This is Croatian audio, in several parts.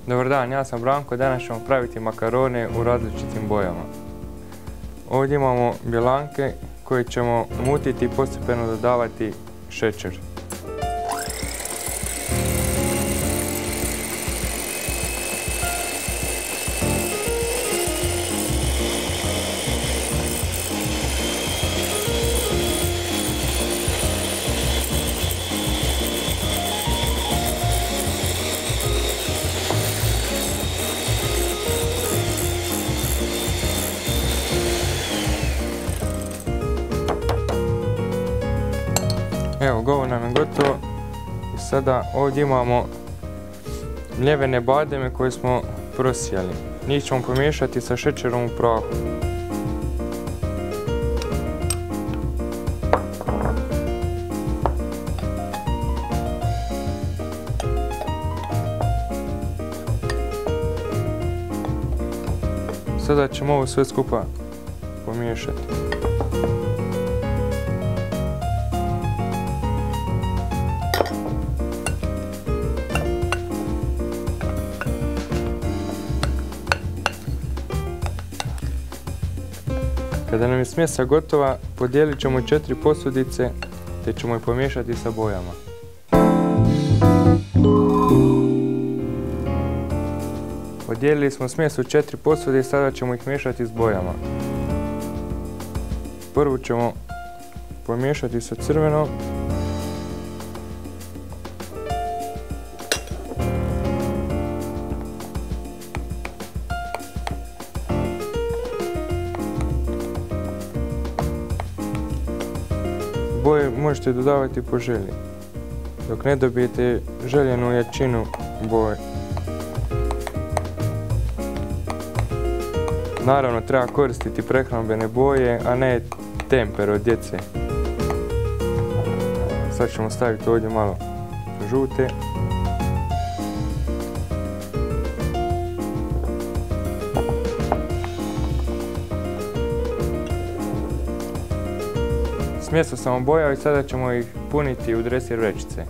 Dobar dan, ja sam Branko, danas ćemo praviti makarone u različitim bojama. Ovdje imamo bjelanke koje ćemo mutiti i postepeno dodavati šećer. Evo, ovo nam je gotovo i sada ovdje imamo mljevene bademe koje smo prosijali. Njih ćemo pomiješati sa šećerom u prahu. Sada ćemo ovo sve skupa pomiješati. Kada nam je smjesa gotova, podijelit ćemo 4 posudice te ćemo je pomiješati sa bojama. Podijelili smo smjes u 4 posude i sada ćemo ih miješati s bojama. Prvu ćemo pomiješati sa crvenom. Boje možete dodavati po želji, dok ne dobijete željenu jačinu boje. Naravno, treba koristiti prehrambene boje, a ne temper od djece. Sad ćemo staviti ovdje malo žute. Smjesu sam obojao i sada ćemo ih puniti u dresir vrećice.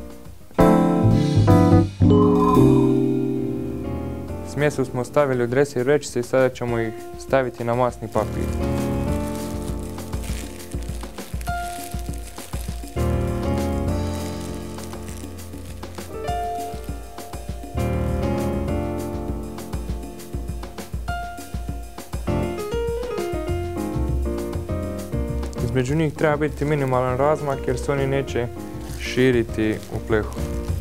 Smjesu smo stavili u dresir vrećice i sada ćemo ih staviti na masni papir. Između njih treba biti minimalan razmak jer se oni neće širiti u plehu.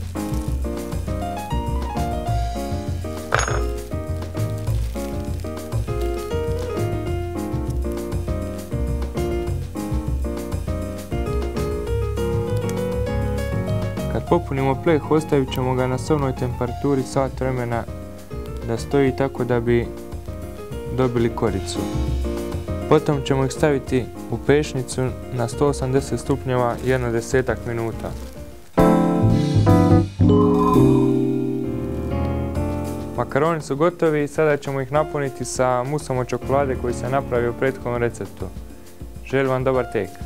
Kad popunimo pleh, ostavit ćemo ga na sobnoj temperaturi sat vremena da stoji tako da bi dobili koricu. Potom ćemo ih staviti u pešnicu na 180 stupnjeva jedno 10-ak minuta. Makaroni su gotovi i sada ćemo ih napuniti sa musom od čokolade koji sam napravio u prethodnom receptu. Želim vam dobar tek!